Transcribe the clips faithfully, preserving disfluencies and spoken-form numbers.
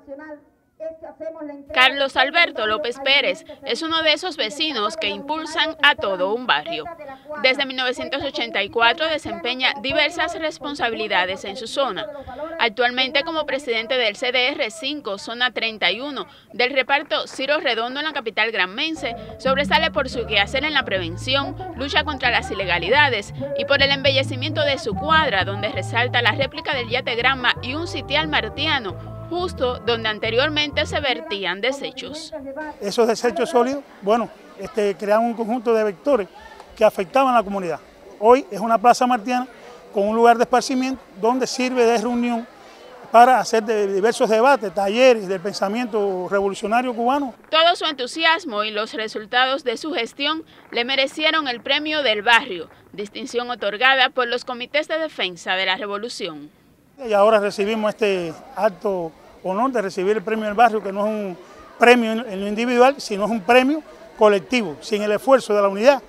Carlos Alberto López Pérez es uno de esos vecinos que impulsan a todo un barrio. Desde mil novecientos ochenta y cuatro desempeña diversas responsabilidades en su zona. Actualmente como presidente del C D R cinco, zona treinta y uno, del reparto Ciro Redondo en la capital granmense, sobresale por su quehacer en la prevención, lucha contra las ilegalidades y por el embellecimiento de su cuadra, donde resalta la réplica del yate Granma y un sitial martiano, justo donde anteriormente se vertían desechos. Esos desechos sólidos, bueno, este, creaban un conjunto de vectores que afectaban a la comunidad. Hoy es una plaza martiana con un lugar de esparcimiento donde sirve de reunión para hacer de diversos debates, talleres del pensamiento revolucionario cubano. Todo su entusiasmo y los resultados de su gestión le merecieron el premio del barrio, distinción otorgada por los comités de defensa de la revolución. Y ahora recibimos este alto honor de recibir el premio del barrio, que no es un premio en lo individual, sino es un premio colectivo. Sin el esfuerzo de la unidad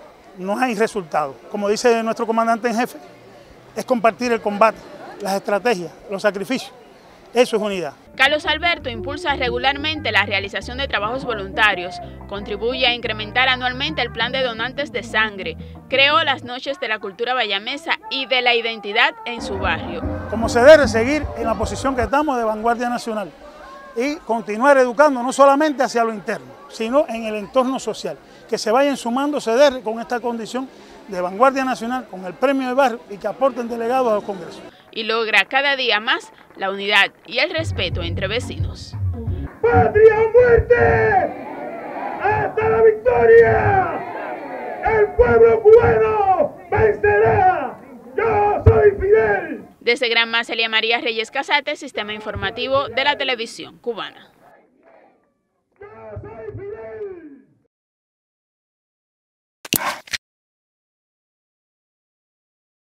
no hay resultado. Como dice nuestro comandante en jefe, es compartir el combate, las estrategias, los sacrificios. Eso es unidad. Carlos Alberto impulsa regularmente la realización de trabajos voluntarios, contribuye a incrementar anualmente el plan de donantes de sangre, creó las noches de la cultura bayamesa y de la identidad en su barrio. Como se debe seguir en la posición que estamos de vanguardia nacional y continuar educando no solamente hacia lo interno, sino en el entorno social, que se vayan sumando C D R con esta condición de vanguardia nacional, con el premio del barrio y que aporten delegados a los congresos. Y logra cada día más la unidad y el respeto entre vecinos. ¡Patria o muerte! ¡Hasta la victoria! ¡El pueblo cubano vencerá! ¡Yo soy Fidel! Desde Granma, Celia María Reyes Casate, Sistema Informativo de la Televisión Cubana.